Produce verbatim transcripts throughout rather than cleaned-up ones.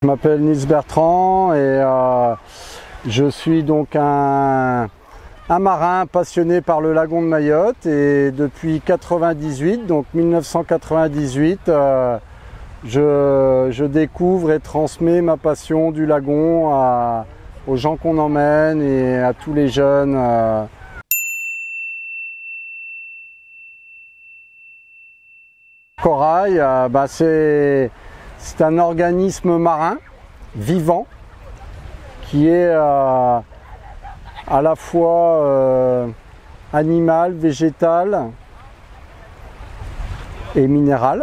Je m'appelle Nils Bertrand et euh, je suis donc un, un marin passionné par le lagon de Mayotte, et depuis quatre-vingt-dix-huit, donc mille neuf cent quatre-vingt-dix-huit, euh, je, je découvre et transmets ma passion du lagon à, aux gens qu'on emmène et à tous les jeunes. Euh, Corail, euh, bah c'est c'est un organisme marin vivant qui est euh, à la fois euh, animal, végétal et minéral.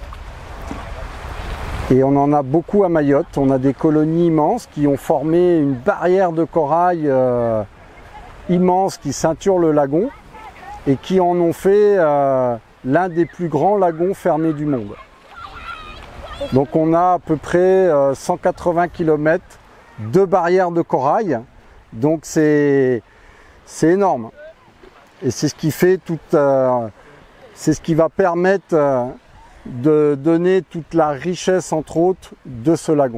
Et on en a beaucoup à Mayotte. On a des colonies immenses qui ont formé une barrière de corail euh, immense qui ceinture le lagon et qui en ont fait euh, l'un des plus grands lagons fermés du monde. Donc on a à peu près euh, cent quatre-vingts kilomètres de barrières de corail. Donc c'est énorme. Et c'est ce qui fait toute, euh, c'est ce qui va permettre euh, de donner toute la richesse, entre autres, de ce lagon.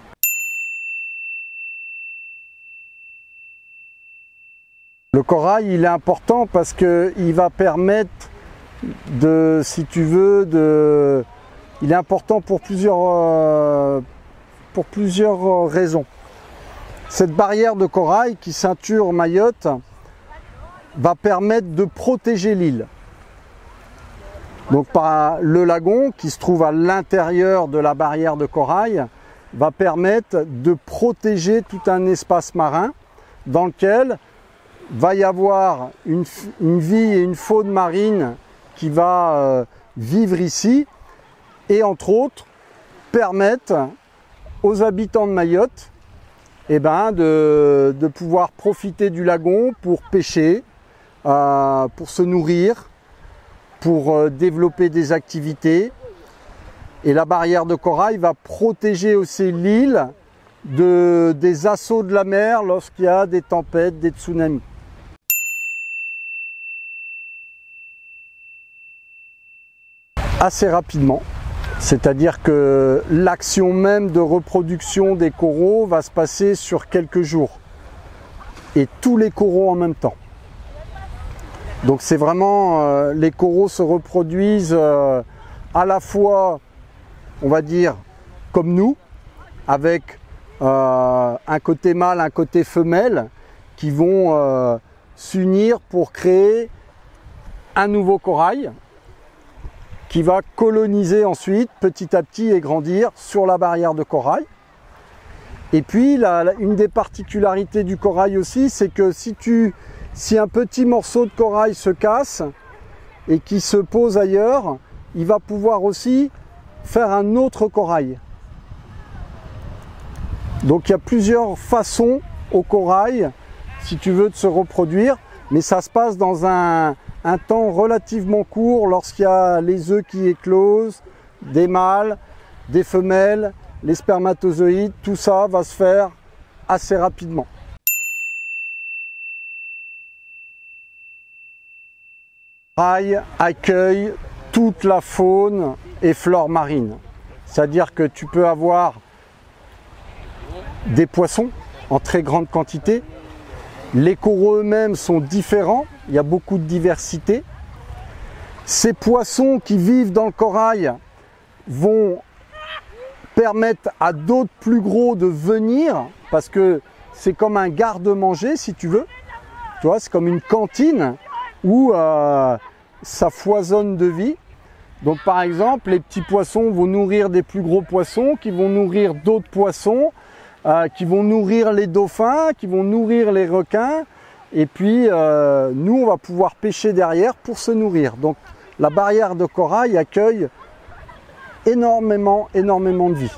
Le corail, il est important parce qu'il va permettre de, si tu veux, de, il est important pour plusieurs, euh, pour plusieurs raisons. Cette barrière de corail qui ceinture Mayotte va permettre de protéger l'île. Donc par le lagon qui se trouve à l'intérieur de la barrière de corail va permettre de protéger tout un espace marin dans lequel va y avoir une, une vie et une faune marine qui va euh, vivre ici et entre autres permettre aux habitants de Mayotte eh ben, de, de pouvoir profiter du lagon pour pêcher, euh, pour se nourrir, pour euh, développer des activités. Et la barrière de corail va protéger aussi l'île de, des assauts de la mer lorsqu'il y a des tempêtes, des tsunamis. Assez rapidement, c'est-à-dire que l'action même de reproduction des coraux va se passer sur quelques jours et tous les coraux en même temps. Donc c'est vraiment, euh, les coraux se reproduisent euh, à la fois, on va dire, comme nous, avec euh, un côté mâle, un côté femelle, qui vont euh, s'unir pour créer un nouveau corail, qui va coloniser ensuite, petit à petit, et grandir sur la barrière de corail. Et puis, la, la, une des particularités du corail aussi, c'est que si, tu, si un petit morceau de corail se casse et qui se pose ailleurs, il va pouvoir aussi faire un autre corail. Donc il y a plusieurs façons au corail, si tu veux, de se reproduire, mais ça se passe dans un, un temps relativement court lorsqu'il y a les œufs qui éclosent, des mâles, des femelles, les spermatozoïdes, tout ça va se faire assez rapidement. Le corail accueille toute la faune et flore marine. C'est-à-dire que tu peux avoir des poissons en très grande quantité. Les coraux eux-mêmes sont différents, il y a beaucoup de diversité. Ces poissons qui vivent dans le corail vont permettre à d'autres plus gros de venir, parce que c'est comme un garde-manger si tu veux. Tu vois, c'est comme une cantine où euh, ça foisonne de vie. Donc par exemple, les petits poissons vont nourrir des plus gros poissons, qui vont nourrir d'autres poissons, euh, qui vont nourrir les dauphins, qui vont nourrir les requins. Et puis euh, nous, on va pouvoir pêcher derrière pour se nourrir. Donc la barrière de corail accueille énormément, énormément de vie.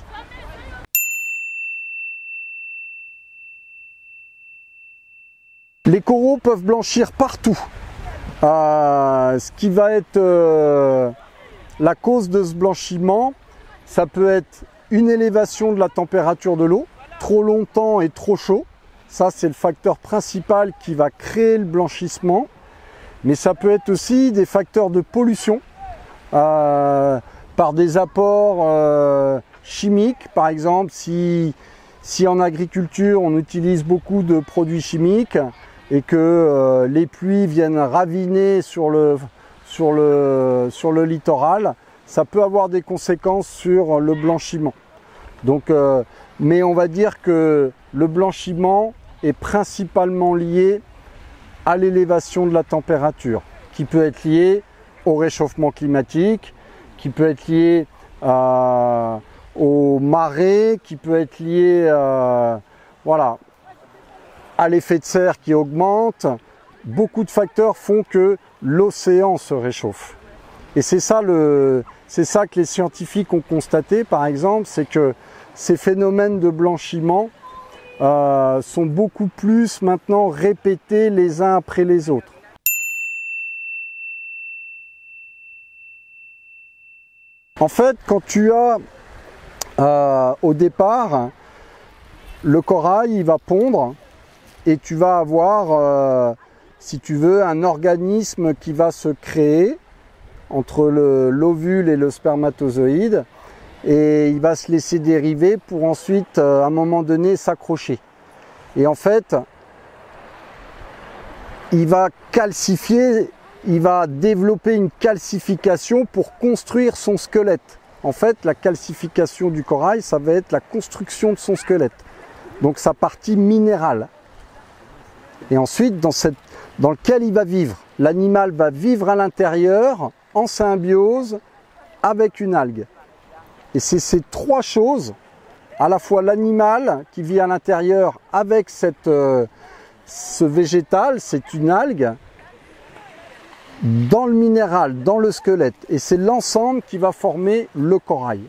Les coraux peuvent blanchir partout. Euh, ce qui va être euh, la cause de ce blanchiment, ça peut être une élévation de la température de l'eau, trop longtemps et trop chaud. Ça, c'est le facteur principal qui va créer le blanchissement. Mais ça peut être aussi des facteurs de pollution euh, par des apports euh, chimiques, par exemple, si, si en agriculture on utilise beaucoup de produits chimiques et que euh, les pluies viennent raviner sur le, sur, le, sur le littoral, ça peut avoir des conséquences sur le blanchiment. Donc, euh, mais on va dire que le blanchiment est principalement lié à l'élévation de la température, qui peut être liée au réchauffement climatique, qui peut être lié euh, aux marées, qui peut être lié euh, voilà, à l'effet de serre qui augmente. Beaucoup de facteurs font que l'océan se réchauffe. Et c'est ça, le, c'est ça que les scientifiques ont constaté, par exemple, c'est que ces phénomènes de blanchiment euh, sont beaucoup plus maintenant répétés les uns après les autres. En fait, quand tu as euh, au départ le corail, il va pondre et tu vas avoir, euh, si tu veux, un organisme qui va se créer entre l'ovule et le spermatozoïde et il va se laisser dériver pour ensuite, euh, à un moment donné, s'accrocher. Et en fait, il va calcifier. Il va développer une calcification pour construire son squelette. En fait, la calcification du corail, ça va être la construction de son squelette. Donc sa partie minérale. Et ensuite, dans, cette, dans lequel il va vivre. L'animal va vivre à l'intérieur, en symbiose, avec une algue. Et c'est ces trois choses, à la fois l'animal qui vit à l'intérieur avec cette, euh, ce végétal, c'est une algue, dans le minéral, dans le squelette. Et c'est l'ensemble qui va former le corail.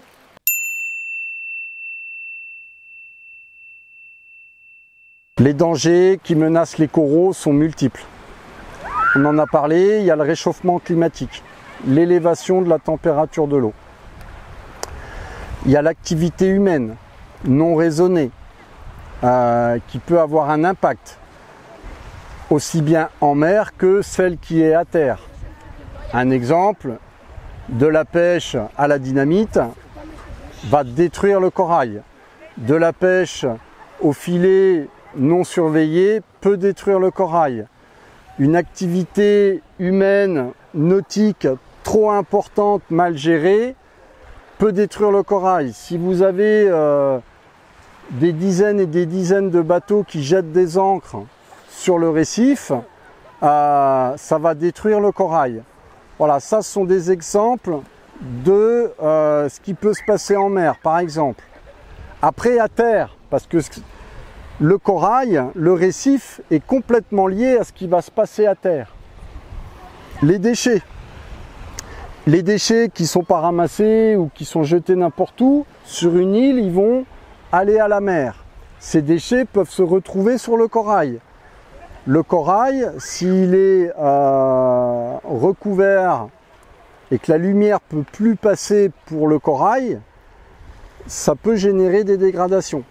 Les dangers qui menacent les coraux sont multiples. On en a parlé, il y a le réchauffement climatique, l'élévation de la température de l'eau. Il y a l'activité humaine non raisonnée euh, qui peut avoir un impact aussi bien en mer que celle qui est à terre. Un exemple, de la pêche à la dynamite va détruire le corail. De la pêche au filet non surveillé peut détruire le corail. Une activité humaine nautique trop importante, mal gérée, peut détruire le corail. Si vous avez euh, des dizaines et des dizaines de bateaux qui jettent des ancres sur le récif, euh, ça va détruire le corail. Voilà, ça ce sont des exemples de euh, ce qui peut se passer en mer, par exemple. Après, à terre, parce que le corail, le récif est complètement lié à ce qui va se passer à terre. Les déchets. Les déchets qui ne sont pas ramassés ou qui sont jetés n'importe où, sur une île, ils vont aller à la mer. Ces déchets peuvent se retrouver sur le corail. Le corail, s'il est euh, recouvert et que la lumière ne peut plus passer pour le corail, ça peut générer des dégradations.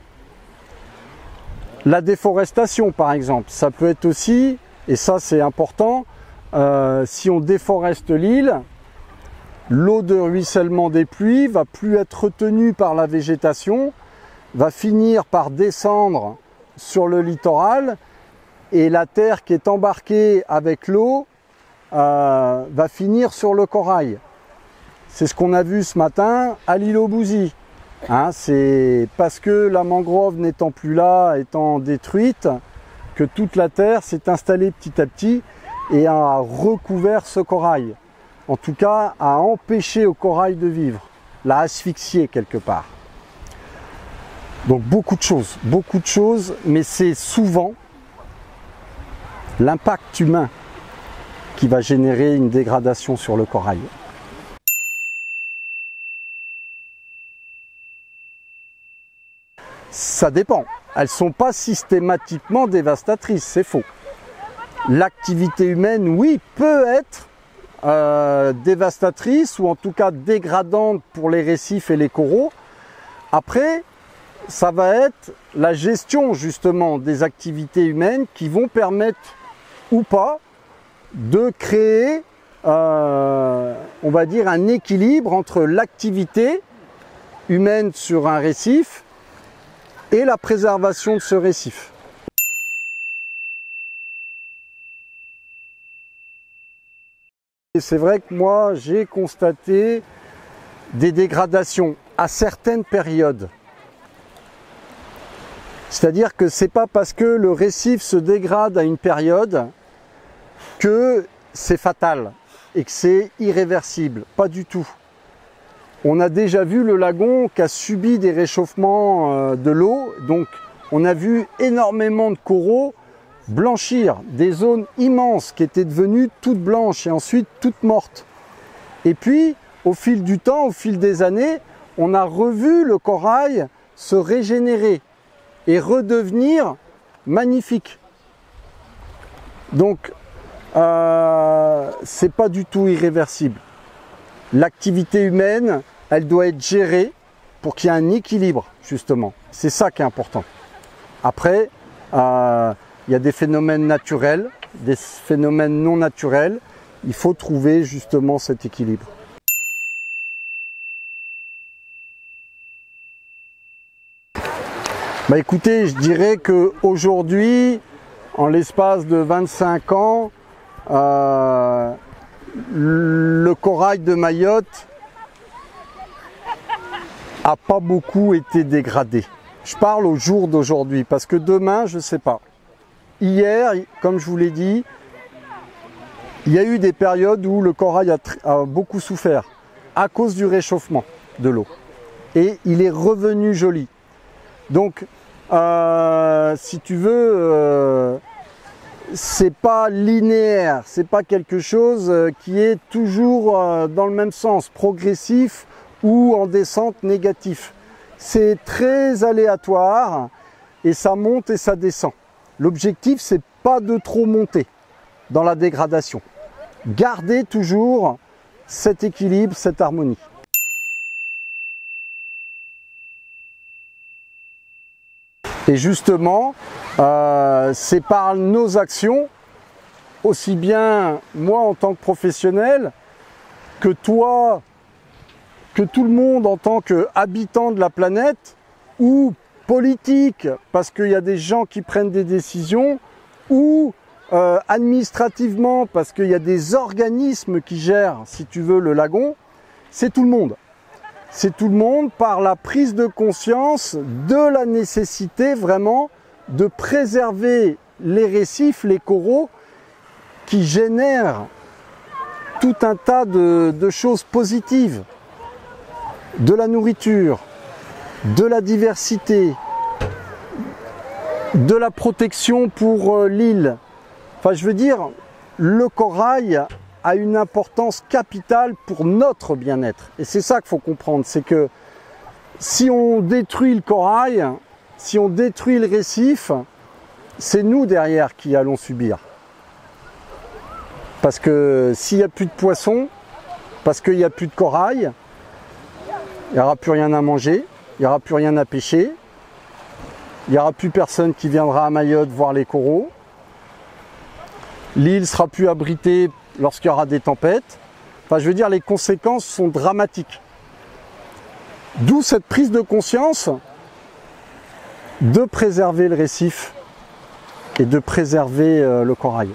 La déforestation, par exemple, ça peut être aussi, et ça c'est important, euh, si on déforeste l'île, l'eau de ruissellement des pluies va plus être retenue par la végétation, va finir par descendre sur le littoral et la terre qui est embarquée avec l'eau euh, va finir sur le corail. C'est ce qu'on a vu ce matin à l'île aux Bousies. Hein, c'est parce que la mangrove n'étant plus là, étant détruite, que toute la terre s'est installée petit à petit et a recouvert ce corail. En tout cas, a empêché au corail de vivre, l'a asphyxié quelque part. Donc beaucoup de choses, beaucoup de choses, mais c'est souvent l'impact humain qui va générer une dégradation sur le corail. Ça dépend. Elles ne sont pas systématiquement dévastatrices, c'est faux. L'activité humaine, oui, peut être euh, dévastatrice ou en tout cas dégradante pour les récifs et les coraux. Après, ça va être la gestion justement des activités humaines qui vont permettre ou pas de créer, euh, on va dire, un équilibre entre l'activité humaine sur un récif et la préservation de ce récif. Et c'est vrai que moi, j'ai constaté des dégradations à certaines périodes. C'est-à-dire que c'est pas parce que le récif se dégrade à une période que c'est fatal et que c'est irréversible. Pas du tout. On a déjà vu le lagon qui a subi des réchauffements de l'eau. Donc on a vu énormément de coraux blanchir, des zones immenses qui étaient devenues toutes blanches et ensuite toutes mortes. Et puis, au fil du temps, au fil des années, on a revu le corail se régénérer et redevenir magnifique. Donc, euh, c'est pas du tout irréversible. L'activité humaine, elle doit être gérée pour qu'il y ait un équilibre, justement. C'est ça qui est important. Après, euh, il y a des phénomènes naturels, des phénomènes non naturels. Il faut trouver justement cet équilibre. Bah écoutez, je dirais qu'aujourd'hui, en l'espace de vingt-cinq ans, euh, le corail de Mayotte n'a pas beaucoup été dégradé. Je parle au jour d'aujourd'hui, parce que demain, je ne sais pas. Hier, comme je vous l'ai dit, il y a eu des périodes où le corail a, a beaucoup souffert à cause du réchauffement de l'eau. Et il est revenu joli. Donc, euh, si tu veux, euh, c'est pas linéaire, c'est pas quelque chose qui est toujours euh, dans le même sens, progressif ou en descente négatif. C'est très aléatoire et ça monte et ça descend. L'objectif, c'est pas de trop monter dans la dégradation. Gardez toujours cet équilibre, cette harmonie. Et justement, euh, c'est par nos actions, aussi bien moi en tant que professionnel, que toi, que tout le monde en tant qu'habitant de la planète, ou politique, parce qu'il y a des gens qui prennent des décisions, ou euh, administrativement, parce qu'il y a des organismes qui gèrent, si tu veux, le lagon, c'est tout le monde. C'est tout le monde par la prise de conscience de la nécessité vraiment de préserver les récifs, les coraux, qui génèrent tout un tas de, de choses positives, de la nourriture, de la diversité, de la protection pour l'île. Enfin, je veux dire, le corail a une importance capitale pour notre bien-être. Et c'est ça qu'il faut comprendre, c'est que si on détruit le corail, si on détruit le récif, c'est nous derrière qui allons subir. Parce que s'il n'y a plus de poissons, parce qu'il n'y a plus de corail, il n'y aura plus rien à manger, il n'y aura plus rien à pêcher, il n'y aura plus personne qui viendra à Mayotte voir les coraux, l'île sera plus abritée lorsqu'il y aura des tempêtes. Enfin, je veux dire, les conséquences sont dramatiques. D'où cette prise de conscience de préserver le récif et de préserver euh, le corail.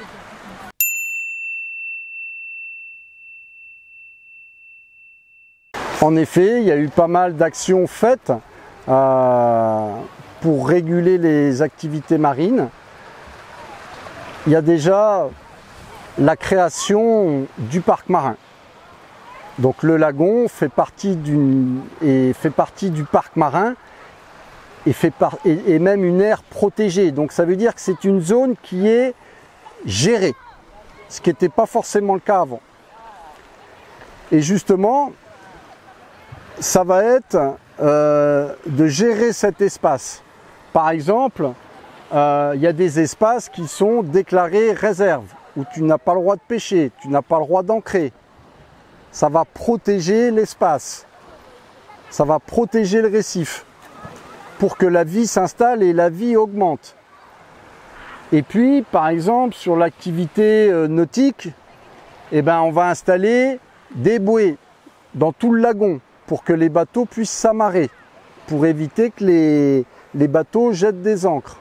En effet, il y a eu pas mal d'actions faites euh, pour réguler les activités marines. Il y a déjà la création du parc marin. Donc le lagon fait partie, d'une, et fait partie du parc marin et, fait par, et, et même une aire protégée. Donc ça veut dire que c'est une zone qui est gérée, ce qui n'était pas forcément le cas avant. Et justement, ça va être euh, de gérer cet espace. Par exemple, euh, il y a des espaces qui sont déclarés réserves, où tu n'as pas le droit de pêcher, tu n'as pas le droit d'ancrer. Ça va protéger l'espace, ça va protéger le récif, pour que la vie s'installe et la vie augmente. Et puis, par exemple, sur l'activité nautique, eh ben, on va installer des bouées dans tout le lagon. pour que les bateaux puissent s'amarrer, pour éviter que les, les bateaux jettent des ancres.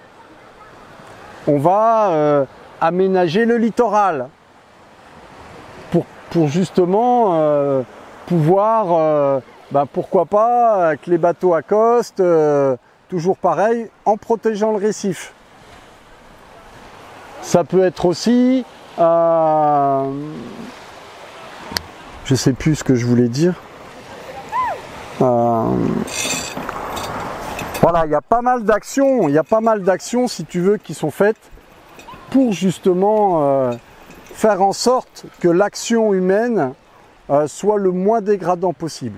On va euh, aménager le littoral pour, pour justement euh, pouvoir, euh, ben pourquoi pas, que les bateaux accostent, euh, toujours pareil, en protégeant le récif. Ça peut être aussi, euh, je ne sais plus ce que je voulais dire. Euh, voilà, il y a pas mal d'actions, il y a pas mal d'actions, si tu veux, qui sont faites pour justement euh, faire en sorte que l'action humaine euh, soit le moins dégradant possible.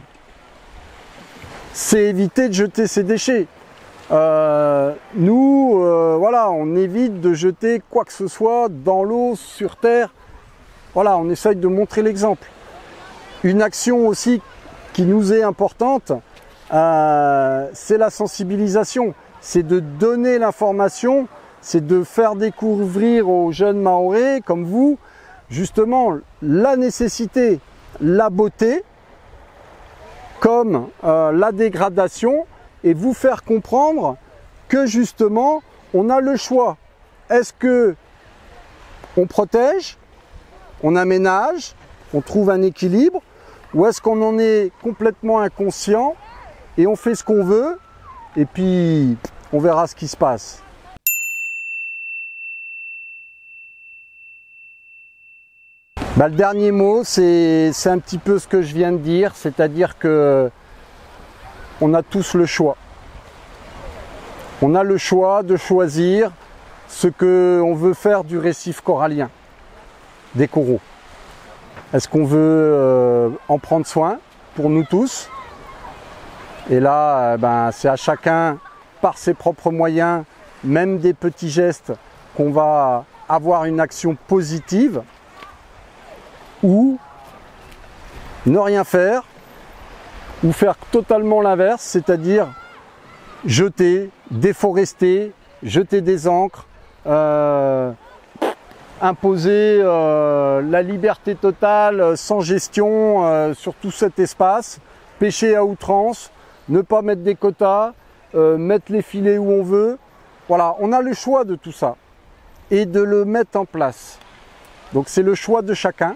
C'est éviter de jeter ses déchets. Euh, nous, euh, voilà, on évite de jeter quoi que ce soit dans l'eau, sur terre. Voilà, on essaye de montrer l'exemple. Une action aussi qui nous est importante, euh, c'est la sensibilisation. C'est de donner l'information, c'est de faire découvrir aux jeunes Mahorais comme vous, justement, la nécessité, la beauté, comme euh, la dégradation, et vous faire comprendre que justement, on a le choix. Est-ce que on protège, on aménage, on trouve un équilibre, ou est-ce qu'on en est complètement inconscient et on fait ce qu'on veut, et puis on verra ce qui se passe. Bah, le dernier mot, c'est un petit peu ce que je viens de dire, c'est-à-dire que on a tous le choix. On a le choix de choisir ce qu'on veut faire du récif corallien, des coraux. Est-ce qu'on veut euh, en prendre soin pour nous tous? Et là, euh, ben, c'est à chacun, par ses propres moyens, même des petits gestes, qu'on va avoir une action positive, ou ne rien faire, ou faire totalement l'inverse, c'est-à-dire jeter, déforester, jeter des ancres, euh, imposer euh, la liberté totale sans gestion euh, sur tout cet espace, pêcher à outrance, ne pas mettre des quotas, euh, mettre les filets où on veut. Voilà, on a le choix de tout ça et de le mettre en place. Donc c'est le choix de chacun.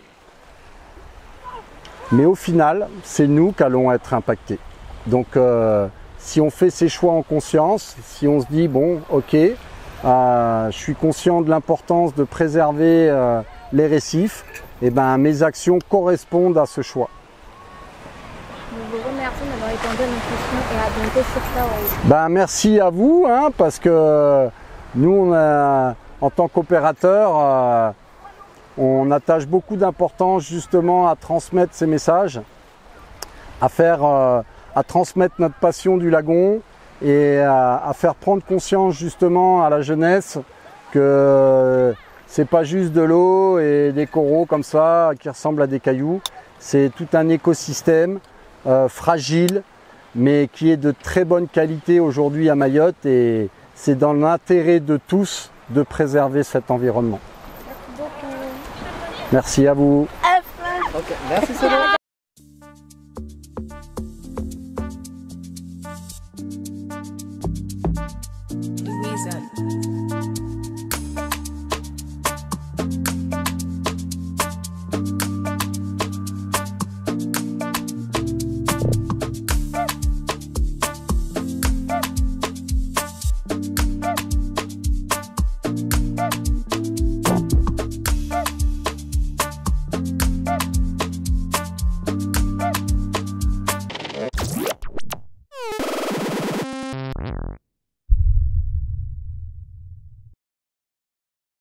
Mais au final, c'est nous qui allons être impactés. Donc euh, si on fait ces choix en conscience, si on se dit bon ok, euh, je suis conscient de l'importance de préserver euh, les récifs, et ben mes actions correspondent à ce choix. Je vous remercie d'avoir répondu à nos questions et à bientôt sur Kawaii. Ben merci à vous, hein, parce que nous on a, en tant qu'opérateur, euh, on attache beaucoup d'importance justement à transmettre ces messages, à faire, euh, à transmettre notre passion du lagon et à, à faire prendre conscience justement à la jeunesse que c'est pas juste de l'eau et des coraux comme ça qui ressemblent à des cailloux, c'est tout un écosystème euh, fragile mais qui est de très bonne qualité aujourd'hui à Mayotte, et c'est dans l'intérêt de tous de préserver cet environnement. Merci à vous. Okay, merci Céline. Louisa.